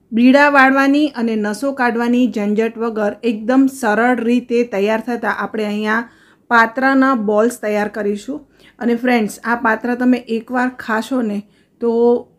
બીડા વાળવાની અને નસો કાઢવાની ઝંઝટ વગર એકદમ સરળ રીતે તૈયાર થતાં આપણે અહીંયા પાત્રાના બોલ્સ તૈયાર કરીશું. અને ફ્રેન્ડ્સ, આ પાત્રા તમે એકવાર ખાશો ને તો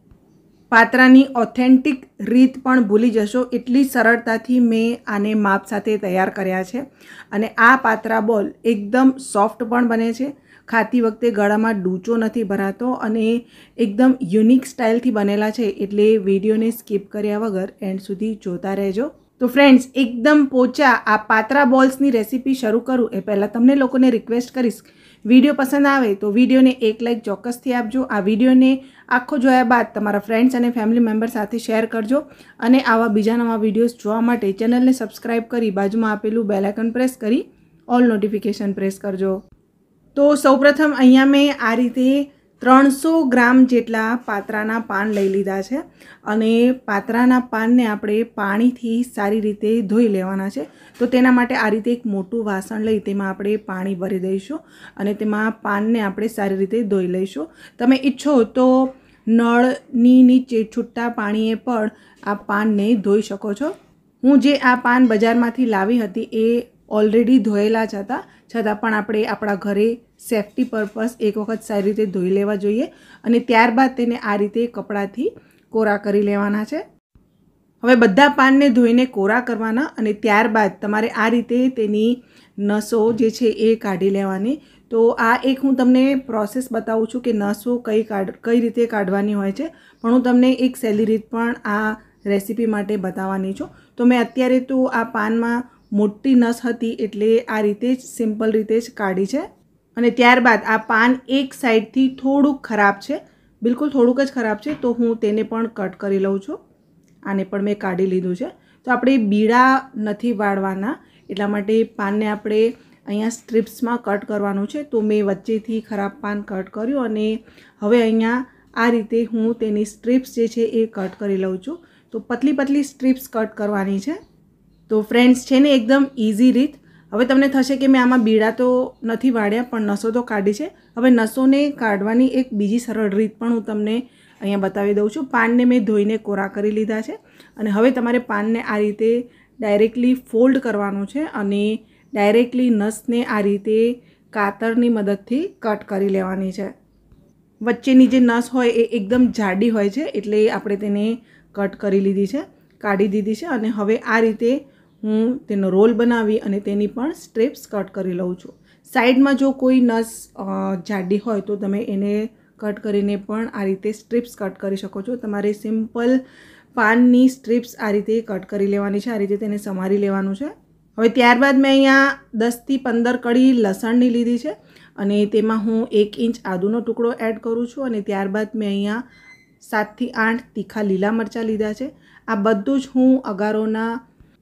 પાત્રાની ઓથેન્ટિક રીત પણ ભૂલી જશો. એટલી સરળતાથી મેં આને માપ સાથે તૈયાર કર્યા છે. અને આ પાત્રા બોલ એકદમ સોફ્ટ પણ બને છે, ખાતી વખતે ગળામાં ડૂચો નથી ભરાતો અને એકદમ યુનિક સ્ટાઇલથી બનેલા છે. એટલે વિડીયોને સ્કીપ કર્યા વગર એન્ડ સુધી જોતા રહેજો. તો ફ્રેન્ડ્સ, એકદમ પોચા આ પાત્રા બોલ્સની રેસીપી શરૂ કરું એ પહેલાં તમને લોકોને રિક્વેસ્ટ કરીશ, વિડીયો પસંદ આવે તો વિડીયોને એક લાઇક ચોક્કસથી આપજો. આ વિડીયોને આખો જોયા બાદ તમારા ફ્રેન્ડ્સ અને ફેમિલી મેમ્બર સાથે શેર કરજો. અને આવા બીજા નવા વિડીયોઝ જોવા માટે ચેનલને સબસ્ક્રાઈબ કરી બાજુમાં આપેલું બેલ આઇકન પ્રેસ કરી ઓલ નોટિફિકેશન પ્રેસ કરજો. તો સૌપ્રથમ અહીંયા મેં આ રીતે 300 ગ્રામ જેટલા પાત્રાના પાન લઈ લીધા છે. અને પાત્રાના પાનને આપણે પાણીથી સારી રીતે ધોઈ લેવાના છે. તો તેના માટે આ રીતે એક મોટું વાસણ લઈ તેમાં આપણે પાણી ભરી દઈશું અને તેમાં પાનને આપણે સારી રીતે ધોઈ લઈશું. તમે ઈચ્છો તો નળની નીચે છૂટા પાણીએ પણ આ પાનને ધોઈ શકો છો. હું જે આ પાન બજારમાંથી લાવી હતી એ ઓલરેડી ધોયેલા જ હતા, છતાં પણ આપણે આપણા ઘરે સેફ્ટી પર્પઝ એક વખત સારી રીતે ધોઈ લેવા જોઈએ. અને ત્યારબાદ તેને આ રીતે કપડાથી કોરા કરી લેવાના છે. હવે બધા પાનને ધોઈને કોરા કરવાના અને ત્યારબાદ તમારે આ રીતે તેની નસો જે છે એ કાઢી લેવાની. તો આ એક હું તમને પ્રોસેસ બતાવું છું કે નસો કઈ રીતે કાઢવાની હોય છે, પણ હું તમને એક સહેલી રીત પણ આ રેસીપી માટે બતાવવાની છું. તો મેં અત્યારે તો આ પાનમાં મોટી નસ હતી એટલે આ રીતે જ સિમ્પલ રીતે જ કાઢી છે. અને ત્યારબાદ આ પાન એક સાઈડથી થોડુંક ખરાબ છે, બિલકુલ થોડુંક જ ખરાબ છે, તો હું તેને પણ કટ કરી લઉં છું. આને પણ મેં કાઢી લીધું છે. તો આપણે બીડા નથી વાળવાના, એટલા માટે પાનને આપણે અહીંયા સ્ટ્રીપ્સમાં કટ કરવાનું છે. તો મેં વચ્ચેથી ખરાબ પાન કટ કર્યું અને હવે અહીંયા આ રીતે હું તેની સ્ટ્રીપ્સ જે છે એ કટ કરી લઉં છું. તો પતલી પતલી સ્ટ્રીપ્સ કટ કરવાની છે. તો ફ્રેન્ડ્સ, છે ને એકદમ ઇઝી રીત. હવે તમને થશે કે મેં આમાં બીડા તો નથી વાળ્યા પણ નસો તો કાઢી છે. હવે નસોને કાઢવાની એક બીજી સરળ રીત પણ હું તમને અહીંયા બતાવી દઉં છું. પાનને મેં ધોઈને કોરા કરી લીધા છે અને હવે તમારે પાનને આ રીતે ડાયરેક્ટલી ફોલ્ડ કરવાનું છે અને ડાયરેક્ટલી નસને આ રીતે કાતરની મદદથી કટ કરી લેવાની છે. વચ્ચેની જે નસ હોય એ એકદમ જાડી હોય છે એટલે આપણે તેને કટ કરી લીધી છે, કાઢી દીધી છે. અને હવે આ રીતે હું તેનો રોલ બનાવી અને તેની પણ સ્ટ્રીપ્સ કટ કરી લઉં છું. સાઈડમાં જો કોઈ નસ જાડી હોય તો તમે એને કટ કરીને પણ આ રીતે સ્ટ્રીપ્સ કટ કરી શકો છો. તમારે સિમ્પલ પાનની સ્ટ્રીપ્સ આ રીતે કટ કરી લેવાની છે. આ રીતે તેને સમારી લેવાનું છે. હવે ત્યારબાદ મેં અહીંયા 10 થી 15 કળી લસણની લીધી છે અને તેમાં હું 1 ઇંચ આદુનો ટુકડો એડ કરું છું. અને ત્યારબાદ મેં અહીંયા 7 થી 8 તીખા લીલા મરચાં લીધા છે. આ બધું જ હું અગારોના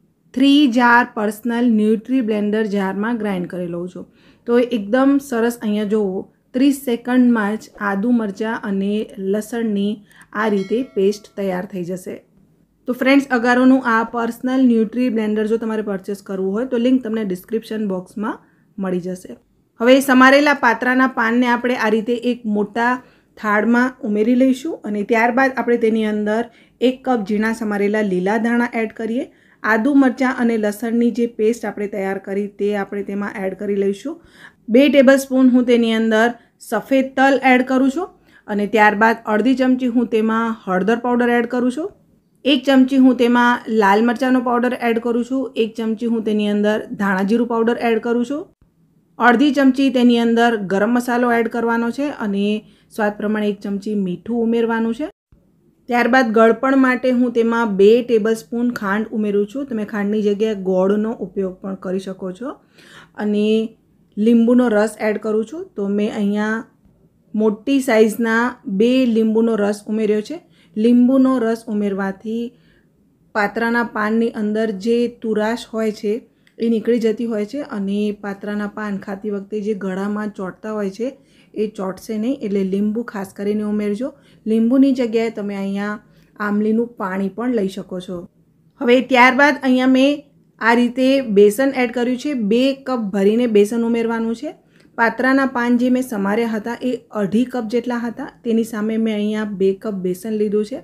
3 જાર પર્સનલ ન્યુટ્રી બ્લેન્ડર જારમાં ગ્રાઇન્ડ કરી લઉં છું. તો એકદમ સરસ અહીંયા જુઓ 30 સેકન્ડમાં જ આદુ મરચાં અને લસણની આ રીતે પેસ્ટ તૈયાર થઈ જશે. તો ફ્રેન્ડ્સ, અગારોનું આ પર્સનલ ન્યુટ્રી બ્લેન્ડર જો તમારે પરચેસ કરવું હોય તો લિંક તમને ડિસ્ક્રિપ્શન બોક્સમાં મળી જશે. હવે સમારેલા પાત્રાના પાનને આપણે આ રીતે એક મોટા થાળમાં ઉમેરી લઈશું અને ત્યારબાદ આપણે તેની અંદર 1 કપ ઝીણા સમારેલા લીલા ધાણા એડ કરીએ. આદુ મરચાં અને લસણની જે પેસ્ટ આપણે તૈયાર કરી તે આપણે તેમાં એડ કરી લઈશું. 2 ટેબલસ્પૂન હું તેની અંદર સફેદ તલ એડ કરું છું અને ત્યારબાદ અડધી ચમચી હું તેમાં હળદર પાવડર એડ કરું છું. 1 ચમચી હું તેમાં લાલ મરચાંનો પાવડર એડ કરું છું. 1 ચમચી હું તેની અંદર ધાણા જીરું પાવડર એડ કરું છું. અડધી ચમચી તેની અંદર ગરમ મસાલો એડ કરવાનો છે અને સ્વાદ પ્રમાણે 1 ચમચી મીઠું ઉમેરવાનું છે. ત્યારબાદ ગળપણ માટે હું તેમાં 2 ટેબલસ્પૂન ખાંડ ઉમેરું છું. તમે ખાંડની જગ્યાએ ગોળનો ઉપયોગ પણ કરી શકો છો. અને લીંબુનો રસ એડ કરું છું. તો મેં અહીંયા મોટી સાઇઝના 2 લીંબુનો રસ ઉમેર્યો છે. લીંબુનો રસ ઉમેરવાથી પાત્રાના પાનની અંદર જે તુરાશ હોય છે એ નીકળી જતી હોય છે અને પાત્રાના પાન ખાતી વખતે જે ગળામાં ચોંટતા હોય છે એ ચોંટશે નહીં. એટલે લીંબુ ખાસ કરીને ઉમેરજો. લીંબુની જગ્યાએ તમે અહીંયા આમલીનું પાણી પણ લઈ શકો છો. હવે ત્યારબાદ અહીંયા મેં આ રીતે બેસન એડ કર્યું છે. 2 કપ ભરીને બેસન ઉમેરવાનું છે. પાત્રાના પાન જે મેં સમાર્યા હતા એ 2.5 કપ જેટલા હતા, તેની સામે મેં અહીંયા 2 કપ બેસન લીધું છે.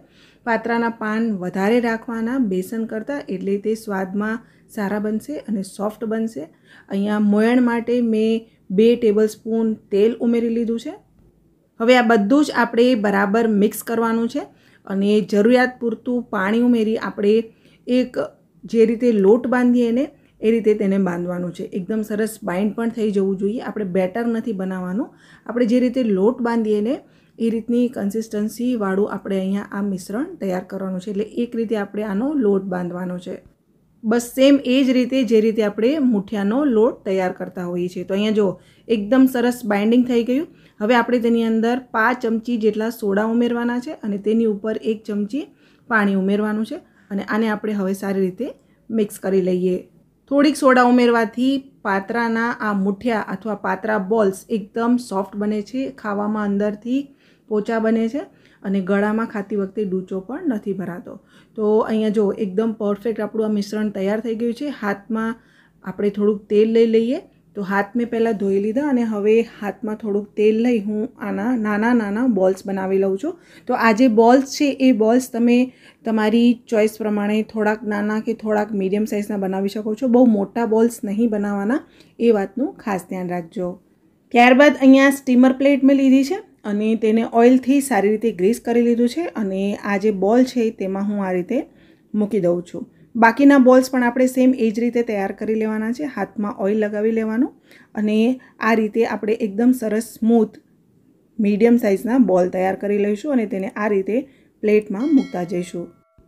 પાત્રાના પાન વધારે રાખવાના બેસન કરતાં, એટલે તે સ્વાદમાં સારા બનશે અને સોફ્ટ બનશે. અહીંયા મોયણ માટે મેં 2 ટેબલસ્પૂન તેલ ઉમેરી લીધું છે. હવે આ બધું જ આપણે બરાબર મિક્સ કરવાનું છે અને જરૂરિયાત પૂરતું પાણી ઉમેરી આપણે એક જે રીતે લોટ બાંધીએ ને એ રીતે તેને બાંધવાનું છે. એકદમ સરસ બાઇન્ડ પણ થઈ જવું જોઈએ. આપણે બેટર નથી બનાવવાનું, આપણે જે રીતે લોટ બાંધીએ ને એ રીતની કન્સિસ્ટન્સીવાળું આપણે અહીંયા આ મિશ્રણ તૈયાર કરવાનું છે. એટલે એક રીતે આપણે આનો લોટ બાંધવાનો છે. બસ સેમ એ જ રીતે જે રીતે આપણે મૂઠિયાનો લોટ તૈયાર કરતા હોઈએ છીએ. તો અહીંયા જો એકદમ સરસ બાઇન્ડિંગ થઈ ગયું. હવે આપણે તેની અંદર 5 ચમચી જેટલા સોડા ઉમેરવાના છે અને તેની ઉપર 1 ચમચી પાણી ઉમેરવાનું છે અને આને આપણે હવે સારી રીતે મિક્સ કરી લઈએ. થોડીક સોડા ઉમેરવાથી પાત્રાના આ મૂઠિયા અથવા પાત્રા બોલ્સ એકદમ સોફ્ટ બને છે, ખાવામાં અંદરથી પોચા બને છે અને ગળામાં ખાતી વખતે ડૂચો પણ નથી ભરાતો. તો અહીંયા જો એકદમ પરફેક્ટ આપણું આ મિશ્રણ તૈયાર થઈ ગયું છે. હાથમાં આપણે થોડુંક તેલ લઈ લઈએ. તો હાથ મેં પહેલાં ધોઈ લીધા અને હવે હાથમાં થોડુંક તેલ લઈ હું આના નાના નાના બોલ્સ બનાવી લઉં છું. તો આ જે બોલ્સ છે એ બોલ્સ તમે તમારી ચોઈસ પ્રમાણે થોડાક નાના કે થોડાક મીડિયમ સાઇઝના બનાવી શકો છો. બહુ મોટા બોલ્સ નહીં બનાવવાના, એ વાતનું ખાસ ધ્યાન રાખજો. ત્યારબાદ અહીંયા સ્ટીમર પ્લેટ મેં લીધી છે અને તેને ઓઇલથી સારી રીતે ગ્રીસ કરી લીધું છે અને આ જે બોલ છે તેમાં હું આ રીતે મૂકી દઉં છું. બાકીના બોલ્સ પણ આપણે સેમ એ જ રીતે તૈયાર કરી લેવાના છે. હાથમાં ઓઇલ લગાવી લેવાનું અને આ રીતે આપણે એકદમ સરસ સ્મૂથ મીડિયમ સાઇઝના બોલ તૈયાર કરી લઈશું અને તેને આ રીતે પ્લેટમાં મૂકતા જઈશું.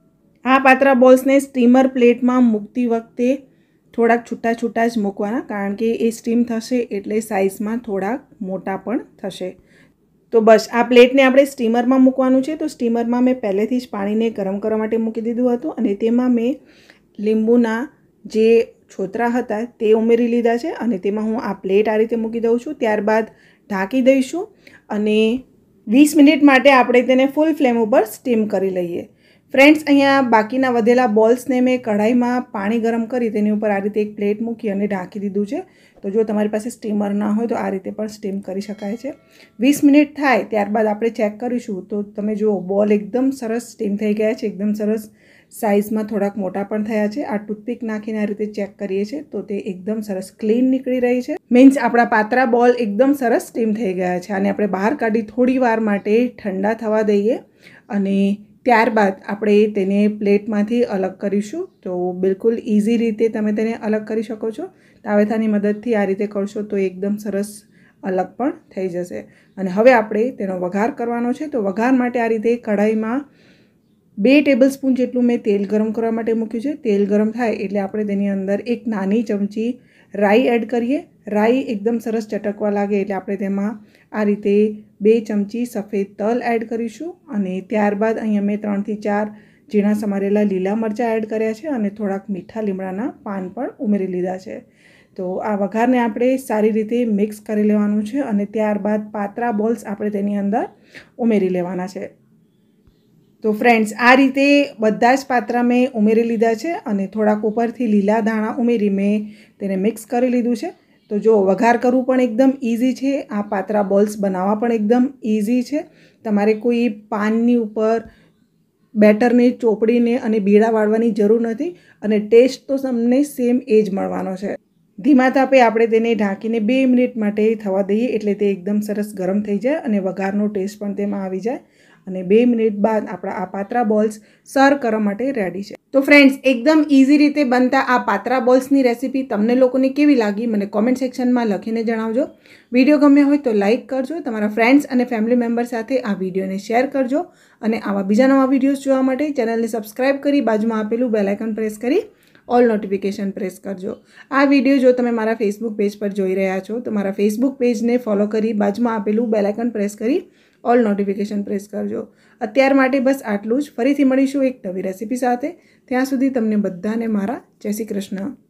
આ પાત્રા બોલ્સને સ્ટીમર પ્લેટમાં મૂકતી વખતે થોડાક છૂટા છૂટા જ મૂકવાના, કારણ કે એ સ્ટીમ થશે એટલે સાઇઝમાં થોડાક મોટા પણ થશે. તો બસ આ પ્લેટને આપણે સ્ટીમરમાં મૂકવાનું છે. તો સ્ટીમરમાં મેં પહેલેથી જ પાણીને ગરમ કરવા માટે મૂકી દીધું હતું અને તેમાં મેં લીંબુના જે છોતરા હતા તે ઉમેરી લીધા છે અને તેમાં હું આ પ્લેટ આ રીતે મૂકી દઉં છું. ત્યારબાદ ઢાંકી દઈશું અને 20 મિનિટ માટે આપણે તેને ફૂલ ફ્લેમ ઉપર સ્ટીમ કરી લઈએ. ફ્રેન્ડ્સ, અહીંયા બાકીના વધેલા બોલ્સને મેં કઢાઈમાં પાણી ગરમ કરી તેની ઉપર આ રીતે એક પ્લેટ મૂકી અને ઢાંકી દીધું છે. તો જો તમારી પાસે સ્ટીમર ના હોય તો આ રીતે પણ સ્ટીમ કરી શકાય છે. 20 મિનિટ થાય ત્યારબાદ આપણે ચેક કરીશું. તો તમે જુઓ બોલ એકદમ સરસ સ્ટીમ થઈ ગયા છે, એકદમ સરસ સાઇઝમાં થોડાક મોટા પણ થયા છે. આ ટૂથપીક નાખીને આ રીતે ચેક કરીએ છીએ તો તે એકદમ સરસ ક્લીન નીકળી રહી છે. મીન્સ આપણા પાત્રા બોલ એકદમ સરસ સ્ટીમ થઈ ગયા છે. અને આપણે બહાર કાઢી થોડી વાર માટે ઠંડા થવા દઈએ અને ત્યારબાદ આપણે તેને પ્લેટમાંથી અલગ કરીશું. તો બિલકુલ ઇઝી રીતે તમે તેને અલગ કરી શકો છો. તાવેથાની મદદથી આ રીતે કરશો તો એકદમ સરસ અલગ પણ થઈ જશે. અને હવે આપણે તેનો વઘાર કરવાનો છે. તો વઘાર માટે આ રીતે કઢાઈમાં 2 ટેબલસ્પૂન જેટલું મેં તેલ ગરમ કરવા માટે મૂક્યું છે. તેલ ગરમ થાય એટલે આપણે તેની અંદર 1 નાની ચમચી રાઈ એડ કરીએ. રાઈ એકદમ સરસ ચટકવા લાગે એટલે આપણે તેમાં આ રીતે 2 ચમચી સફેદ તલ એડ કરીશું અને ત્યારબાદ અહીંયા મેં 3 થી 4 ઝીણા સમારેલા લીલા મરચાં એડ કર્યા છે અને થોડાક મીઠા લીમડાના પાન પણ ઉમેરી લીધા છે. તો આ વઘારને આપણે સારી રીતે મિક્સ કરી લેવાનું છે અને ત્યારબાદ પાત્રા બોલ્સ આપણે તેની અંદર ઉમેરી લેવાના છે. તો ફ્રેન્ડ્સ, આ રીતે બધા જ પાત્રા મેં ઉમેરી લીધા છે અને થોડાક ઉપરથી લીલા દાણા ઉમેરી મેં તેને મિક્સ કરી લીધું છે. તો જો વઘાર કરવું પણ એકદમ ઇઝી છે. આ પાત્રા બોલ્સ બનાવવા પણ એકદમ ઇઝી છે. તમારે કોઈ પાનની ઉપર બેટરને ચોપડીને અને બીડા વાળવાની જરૂર નથી અને ટેસ્ટ તો તમને સેમ એ જ મળવાનો છે. ધીમા તાપે આપણે તેને ઢાંકીને 2 મિનિટ માટે થવા દઈએ એટલે તે એકદમ સરસ ગરમ થઈ જાય અને વઘારનો ટેસ્ટ પણ તેમાં આવી જાય અને 2 મિનિટ બાદ આપણા આ પાત્રા બોલ્સ સર્વ કરવા માટે રેડી છે. તો ફ્રેન્ડ્સ, એકદમ ઇઝી રીતે બનતા આ પાત્રા બોલ્સની રેસીપી તમને લોકોને કેવી લાગી મને કોમેન્ટ સેક્શનમાં લખીને જણાવજો. વિડીયો ગમ્યો હોય તો લાઇક કરજો, તમારા ફ્રેન્ડ્સ અને ફેમિલી મેમ્બર સાથે આ વિડીયોને શેર કરજો અને આવા બીજા નવા વિડીયોઝ જોવા માટે ચેનલને સબસ્ક્રાઈબ કરી બાજુમાં આપેલું બેલ આઇકન પ્રેસ કરી ઓલ નોટિફિકેશન પ્રેસ કરજો. આ વિડીયો જો તમે મારા ફેસબુક પેજ પર જોઈ રહ્યા છો તો મારા ફેસબુક પેજને ફોલો કરી બાજુમાં આપેલું બેલ આઇકન પ્રેસ કરી ઓલ નોટિફિકેશન પ્રેસ કરજો. અત્યાર માટે બસ આટલું જ. ફરીથી મળીશું એક નવી રેસીપી સાથે. ત્યાં સુધી તમને બધાને મારા જય શ્રી કૃષ્ણ.